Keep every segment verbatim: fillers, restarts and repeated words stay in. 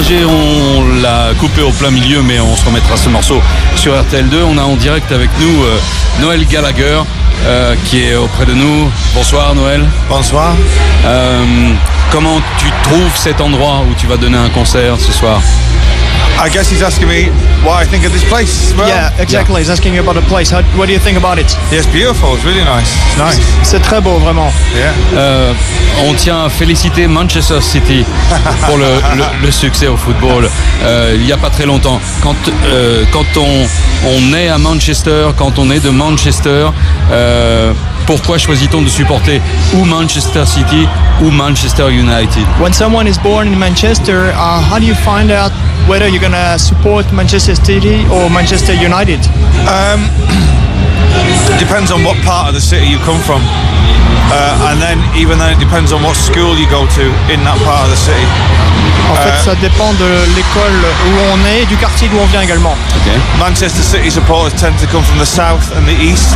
trajet, on l'a coupé au plein milieu, mais on se remettra ce morceau sur R T L deux. On a en direct avec nous euh, Noël Gallagher euh, qui est auprès de nous. Bonsoir Noël. Bonsoir. Euh, comment tu trouves cet endroit où tu vas donner un concert ce soir? I guess he's asking me what I think of this place as well. Yeah, exactly. Yeah. He's asking you about the place. How, what do you think about it? Yeah, it's beautiful. It's really nice. It's nice. C'est très beau, vraiment. Yeah. Euh, on tient à féliciter Manchester City pour le, le, le succès au football. Euh, il n'y a pas très longtemps. Quand, euh, quand on, on est à Manchester, quand on est de Manchester, euh, pourquoi choisit-on de supporter ou Manchester City ou Manchester United? When someone is born in Manchester, uh, how do you find out whether you're going to support Manchester City or Manchester United? Um, depends on what part of the city you come from. Uh, and then even then it depends on what school you go to in that part of the city. En fait, uh, ça dépend de l'école où on est et du quartier d'où on vient également. Okay. Manchester City supporters tend to come from the south and the east,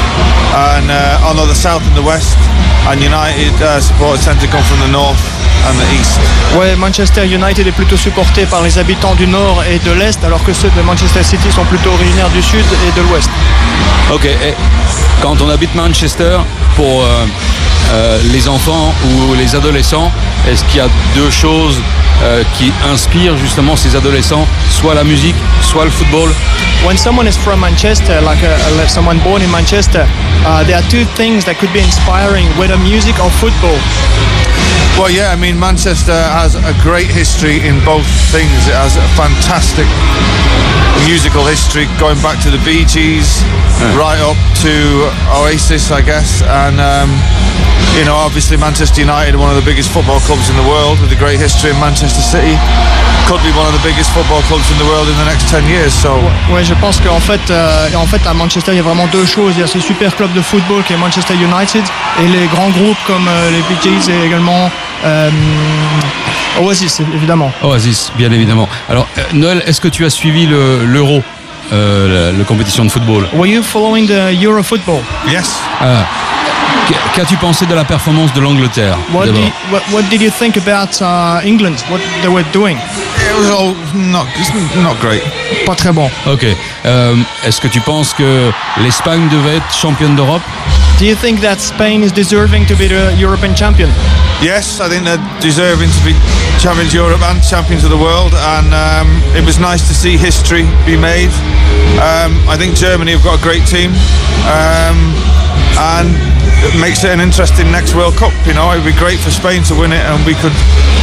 and uh, oh no, the south and the west. And United uh, supporters tend to come from the north and the east. Ouais, Manchester United est plutôt supporté par les habitants du nord et de l'est, alors que ceux de Manchester City sont plutôt originaires du sud et de l'ouest. Ok. Et quand on habite Manchester, pour euh, euh, les enfants ou les adolescents, est-ce qu'il y a deux choses euh, qui inspirent justement ces adolescents, soit la musique, soit le football? When someone is from Manchester, like a, like someone born in Manchester, uh, there are two things that could be inspiring, whether music or football. Well, yeah, I mean, Manchester has a great history in both things. It has a fantastic musical history going back to the Bee Gees, yeah. right up to Oasis, I guess. And, um, you know, obviously Manchester United, one of the biggest football clubs in the world with a great history in Manchester City. Could be one of the biggest football clubs in the world in the next ten years. So. Ouais, je pense qu'en fait, euh, en fait, à Manchester, il y a vraiment deux choses. Il y a ce super club de football qui est Manchester United et les grands groupes comme euh, les Bee Gees et également euh, Oasis, évidemment. Oasis, bien évidemment. Alors, euh, Noël, est-ce que tu as suivi le, l'Euro, euh, la, la compétition de football? Were you following the Euro football? Yes. Ah. Qu'as-tu pensé de la performance de l'Angleterre? What, did, what, what did you think about uh, England? What they were doing? It was all not, not great. Pas très bon. Ok. Euh, est-ce que tu penses que l'Espagne devait être championne d'Europe? Do you think that Spain is deserving to be the European champion? Yes, I think they're deserving to be champions of Europe and champions of the world, and um, it was nice to see history be made. Um, I think Germany have got a great team, um, and it makes it an interesting next World Cup. You know, it would be great for Spain to win it, and we could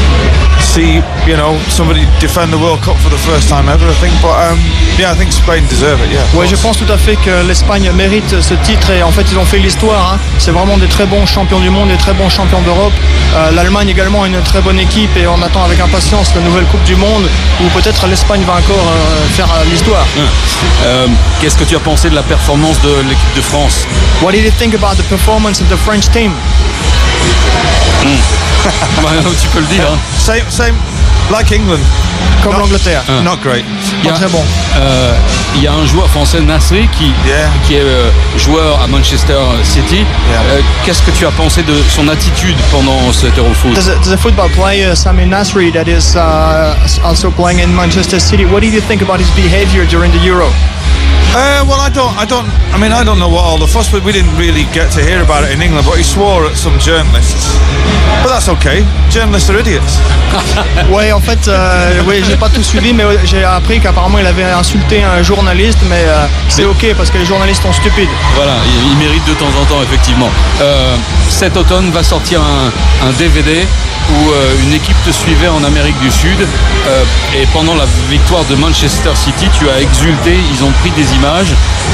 see, you know, somebody defend the World Cup for the first time ever, I think. But um, yeah, I think Spain deserve it. Yeah. Ouais, je pense tout à fait que l'Espagne mérite ce titre et en fait ils ont fait l'histoire. Hein. C'est vraiment des très bons champions du monde, des très bons champions d'Europe. Euh, L'Allemagne également une très bonne équipe et on attend avec impatience la nouvelle Coupe du Monde où peut-être l'Espagne va encore euh, faire euh, l'histoire. Euh, Qu'est-ce que tu as pensé de la performance de l'équipe de France? What did you think about the performance of the French team? Mm. Bah, tu peux le dire. Hein. Same, same, like England. Comme l'Angleterre. Uh. Not great. Il y a, Pas très bon. Euh, il y a un joueur français, Nasri, qui, yeah. qui est euh, joueur à Manchester City. Yeah. Euh, Qu'est-ce que tu as pensé de son attitude pendant cet Eurofoot? There's a, there's a football player, Sami Nasri, that is uh, also playing in Manchester City. What did you think about his behavior during the Euro? Uh, well, I don't, I don't, I mean, I don't know what all the fuss, but we didn't really get to hear about it in England, but he swore at some journalists. But that's okay. Journalists are idiots. Ouais, en fait, euh, ouais, j'ai pas tout suivi, mais j'ai appris qu'apparemment il avait insulté un journaliste, mais euh, c'est ok parce que les journalistes sont stupides. Voilà, il, il mérite de temps en temps, effectivement. Euh, cet automne va sortir un, un D V D où euh, une équipe te suivait en Amérique du Sud euh, et pendant la victoire de Manchester City, tu as exulté, ils ont pris des images.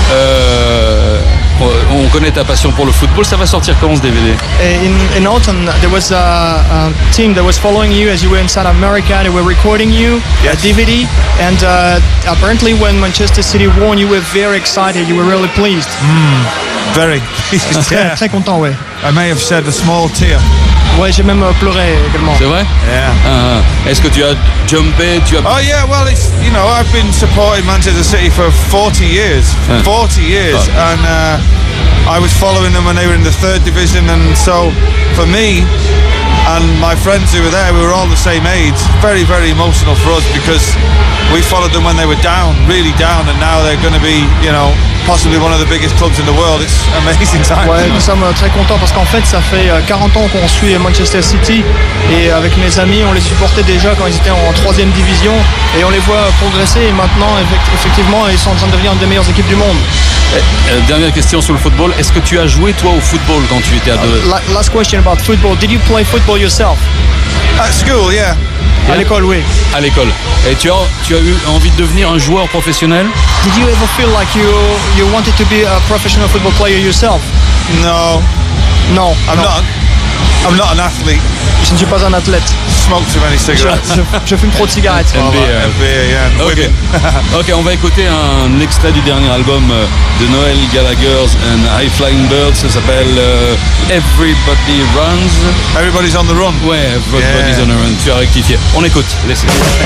Euh, on connaît ta passion pour le football, ça va sortir quand ce D V D? In, in autumn, there was a, a team that was following you as you were in South America. They were recording you, yes. a D V D, and uh, apparently when Manchester City won, you were very excited. You were really pleased. Mm, very. Très, très content, ouais. I may have shed a small tear. Ouais, j'ai même pleuré également. C'est vrai? Yeah. Uh, Est-ce que tu as jumpé? Tu as... Oh yeah, well, it's, you know, I've been supporting Manchester City for forty years. Uh. forty years. Oh. And uh, I was following them when they were in the third division. And so, for me, And my friends who were there, we were all the same age. Very, very emotional for us because we followed them when they were down, really down, and now they're going to be, you know, possibly one of the biggest clubs in the world. It's amazing time. Ouais, nous sommes très contents parce qu'en fait, ça fait quarante ans qu'on suit Manchester City et avec mes amis, on les supportait déjà quand ils étaient en troisième division et on les voit progresser et maintenant, effectivement, ils sont en train de devenir une des meilleures équipes du monde. Euh, dernière question sur le football. Est-ce que tu as joué toi au football quand tu étais ado? Uh, last question about football. Did you play football yourself? At school, yeah. À l'école, oui. À l'école. Et tu as, tu as eu envie de devenir un joueur professionnel? Did you ever feel like you you wanted to be a professional football player yourself? No. Non. I'm non. not. I'm not an athlete. Je ne suis pas un athlète. Smoke too many cigarettes. Je, je, je fume trop de cigarettes. M B A. M B A, yeah. Ok. Ok, on va écouter un extrait du dernier album de Noel Gallagher and High Flying Birds. Ça s'appelle euh, Everybody Runs. Everybody's on the run. Ouais, Everybody's Yeah. on the run. Tu as rectifié. On écoute. Laissez.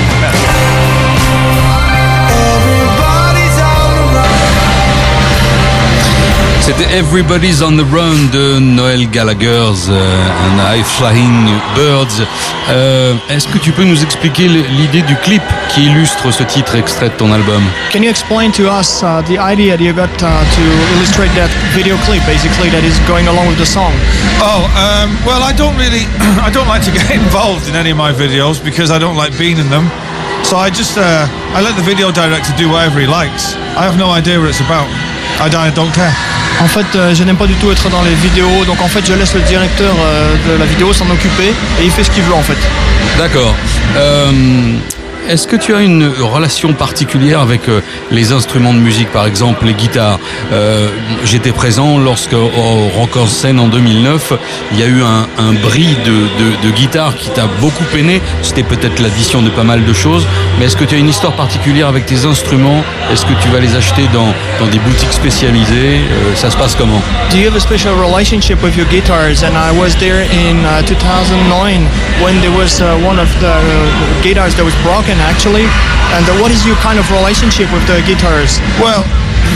C'était Everybody's on the Run de Noel Gallagher's uh, and High Flying Birds. Euh, est-ce que tu peux nous expliquer l'idée du clip qui illustre ce titre extrait de ton album? Can you explain to us uh, the idea that you got uh, to illustrate that video clip, basically, that is going along with the song? Oh, um, well, I don't really, I don't like to get involved in any of my videos because I don't like being in them. So I just, uh, I let the video director do whatever he likes. I have no idea what it's about. I don't care. En fait, euh, je n'aime pas du tout être dans les vidéos, donc en fait, je laisse le directeur euh, de la vidéo s'en occuper et il fait ce qu'il veut en fait. D'accord. Euh, est-ce que tu as une relation particulière avec euh, les instruments de musique, par exemple les guitares? euh, J'étais présent lorsque au Rock en Scène en deux mille neuf, il y a eu un, un bris de, de, de guitare qui t'a beaucoup peiné. C'était peut-être l'addition de pas mal de choses, mais est-ce que tu as une histoire particulière avec tes instruments? Est-ce que tu vas les acheter dans, dans des boutiques spécialisées? euh, Ça se passe comment? Do you have a special relationship with your guitars? And I was there in uh, two thousand nine when there was uh, one of the uh, guitars that was broken actually. And uh, what is your kind of relationship with the guitars? Well,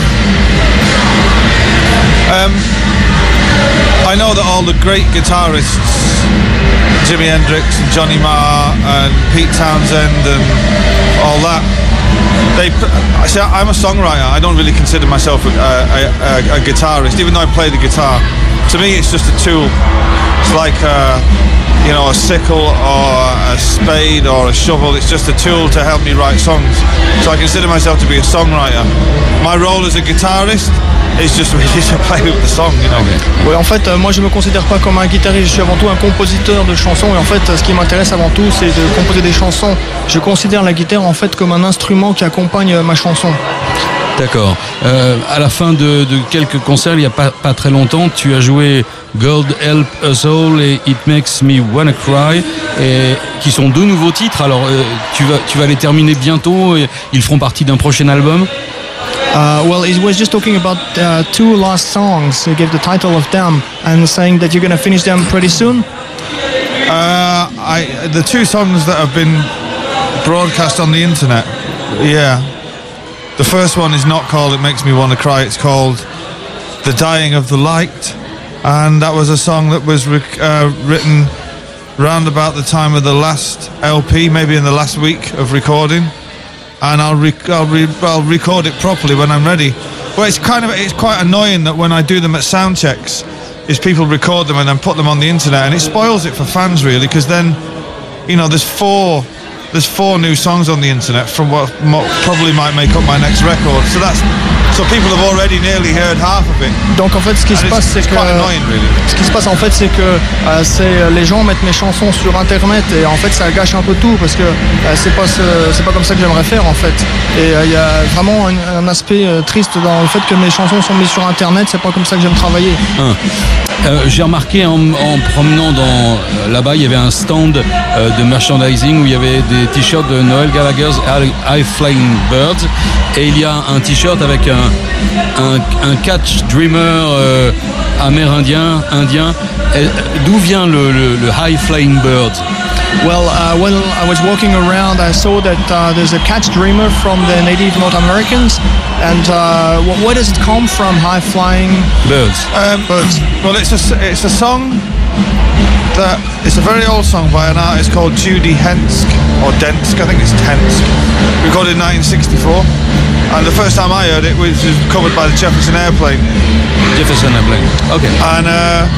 um, I know that all the great guitarists, Jimi Hendrix and Johnny Marr and Pete Townsend and all that, they. I say I'm a songwriter. I don't really consider myself a, a, a, a guitarist, even though I play the guitar. To me, it's just a tool. It's like a, you know, a sickle or a spade or a shovel. It's just a tool to help me write songs. So I consider myself to be a songwriter. My role as a guitarist is just really to play with the song, you know. Ouais, en fait, euh, moi je me considère pas comme un guitariste, je suis avant tout un compositeur de chansons et en fait, ce qui m'intéresse avant tout, c'est de composer des chansons. Je considère la guitare en fait comme un instrument qui accompagne euh, ma chanson. D'accord. Euh, à la fin de, de quelques concerts, il n'y a pas, pas très longtemps, tu as joué God Help Us All et It Makes Me Wanna Cry, et, qui sont deux nouveaux titres. Alors, euh, tu, vas, tu vas les terminer bientôt et ils feront partie d'un prochain album? Uh, well, he was just talking about uh, two last songs. He gave the title of them and saying that you're going to finish them pretty soon. Uh, I the two songs that have been broadcast on the internet. Yeah. The first one is not called It Makes Me Want to Cry. It's called The Dying of the Light. And that was a song that was rec- uh, written round about the time of the last L P, maybe in the last week of recording. And I'll, rec- I'll, re- I'll record it properly when I'm ready. Well, it's kind of it's quite annoying that when I do them at sound checks, is people record them and then put them on the internet, and it spoils it for fans really, because then, you know, there's four there's four new songs on the internet from what mo- probably might make up my next record. So that's so people have already nearly heard half of it. Donc en fait, ce qui And se it's, passe, c'est it's que quite annoying, really. ce qui se passe en fait, c'est que euh, c'est euh, les gens mettent mes chansons sur internet et en fait ça gâche un peu tout parce que euh, c'est pas ce, c'est pas comme ça que j'aimerais faire en fait. Et il euh, y a vraiment un, un aspect euh, triste dans le fait que mes chansons sont mises sur internet. C'est pas comme ça que j'aime travailler. Hein. Euh, j'ai remarqué en, en promenant dans euh, là-bas, il y avait un stand euh, de merchandising où il y avait des t-shirts de Noel Gallagher's High Flying Birds, et il y a un t-shirt avec un, un, un catch dreamer euh, amérindien, indien. Et, d'où vient le, le, le High Flying Bird? Well, uh, when I was walking around, I saw that uh, there's a catch dreamer from the Native North Americans. And uh, wh- where does it come from, high flying Birds. Um, birds? Well, it's a it's a song that it's a very old song by an artist called Judy Hensk, or Densk, I think it's Hensk, recorded in nineteen sixty-four. And the first time I heard it was covered by the Jefferson Airplane. Jefferson Airplane, okay. And uh,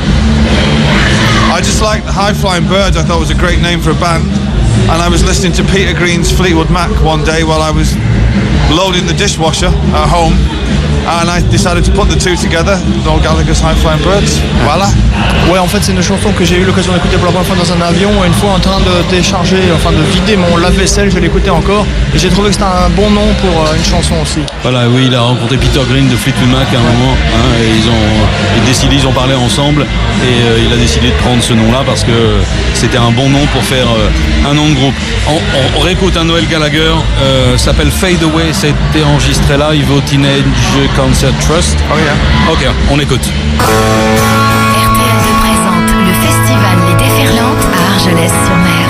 I just liked High Flying Birds. I thought it was a great name for a band. And I was listening to Peter Green's Fleetwood Mac one day while I was loading the dishwasher at home, and I decided to put the two together, Noel Gallagher's High Flying Birds. Voilà. Ouais, en fait, c'est une chanson que j'ai eu l'occasion d'écouter pour la première fois dans un avion, et une fois en train de décharger, enfin de vider mon lave-vaisselle, je l'écoutais encore, et j'ai trouvé que c'était un bon nom pour euh, une chanson aussi. Voilà, oui, il a rencontré Peter Green de Fleetwood Mac à un moment, hein, et ils ont ils décidé, ils ont parlé ensemble, et euh, il a décidé de prendre ce nom-là parce que c'était un bon nom pour faire euh, un nom de groupe. On, on, on réécoute un Noel Gallagher, euh, s'appelle Fade Away, ça a été enregistré live au Teenage Concert Trust. Oh yeah. Ok, on écoute. R T L deux présente le festival Les Déferlantes à Argelès-sur-Mer.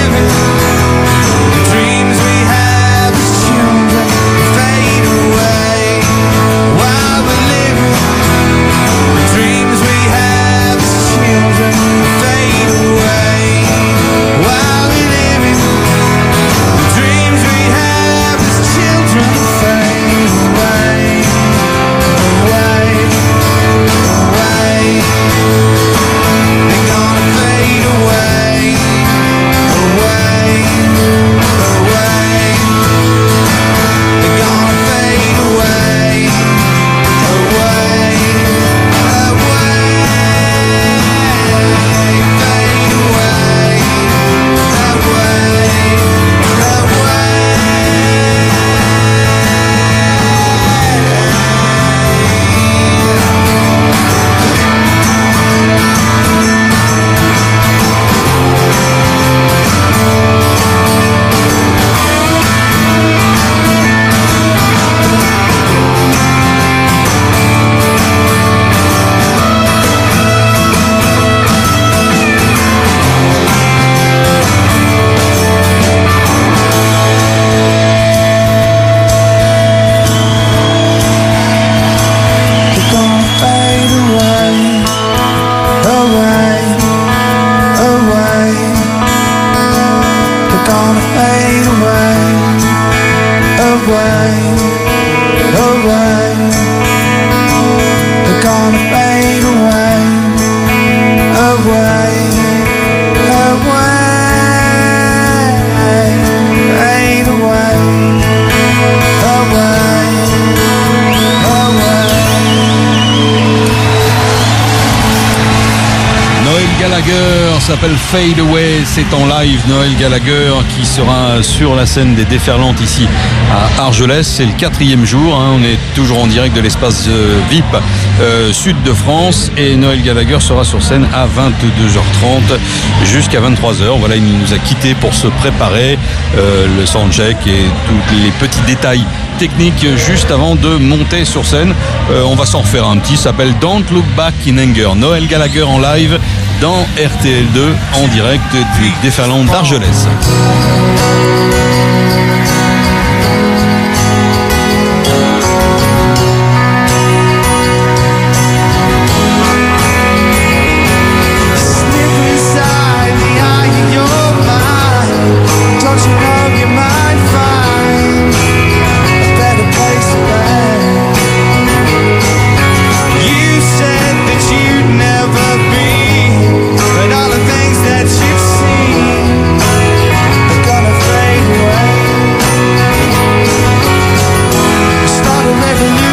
Fade away. away, away. They're gonna fade away, away, away, fade away, away, away. Noël Gallagher s'appelle Fade Away, c'est en live. Noël Gallagher qui sera sur la scène des Déferlantes ici à Argelès. C'est le quatrième jour, hein. On est toujours en direct de l'espace euh, V I P euh, sud de France et Noël Gallagher sera sur scène à vingt-deux heures trente jusqu'à vingt-trois heures. Voilà, il nous a quittés pour se préparer euh, le soundcheck et tous les petits détails techniques juste avant de monter sur scène. Euh, on va s'en refaire un petit, ça s'appelle Don't Look Back in Anger. Noël Gallagher en live dans R T L deux en direct du Déferlant d'Argelès. Revolution.